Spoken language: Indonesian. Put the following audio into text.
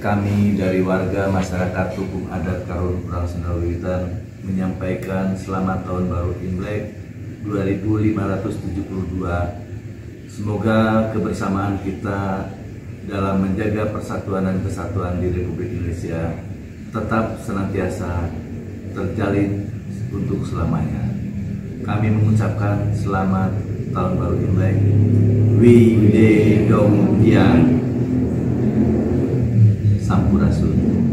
Kami dari warga masyarakat hukum adat Kahun Perang Sendawiwitan menyampaikan selamat tahun baru Imlek 2572. Semoga kebersamaan kita dalam menjaga persatuan dan kesatuan di Republik Indonesia tetap senantiasa terjalin untuk selamanya. Kami mengucapkan selamat tahun baru Imlek. Widedong Yang Sampurasun.